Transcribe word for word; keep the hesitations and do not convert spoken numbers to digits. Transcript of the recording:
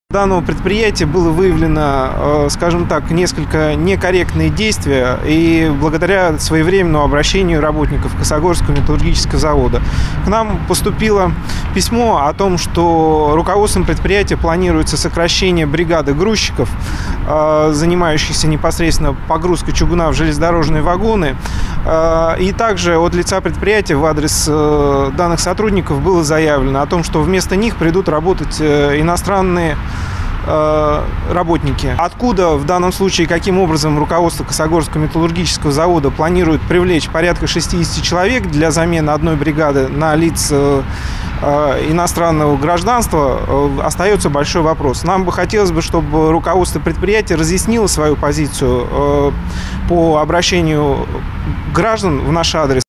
Данного предприятия было выявлено, скажем так, несколько некорректные действия, и благодаря своевременному обращению работников Косогорского металлургического завода к нам поступило письмо о том, что руководством предприятия планируется сокращение бригады грузчиков, занимающихся непосредственно погрузкой чугуна в железнодорожные вагоны. И также от лица предприятия в адрес данных сотрудников было заявлено о том, что вместо них придут работать иностранные работники. Откуда в данном случае, каким образом руководство Косогорского металлургического завода планирует привлечь порядка шестидесяти человек для замены одной бригады на лиц иностранного гражданства, остается большой вопрос. Нам бы хотелось бы, чтобы руководство предприятия разъяснило свою позицию по обращению граждан в наш адрес.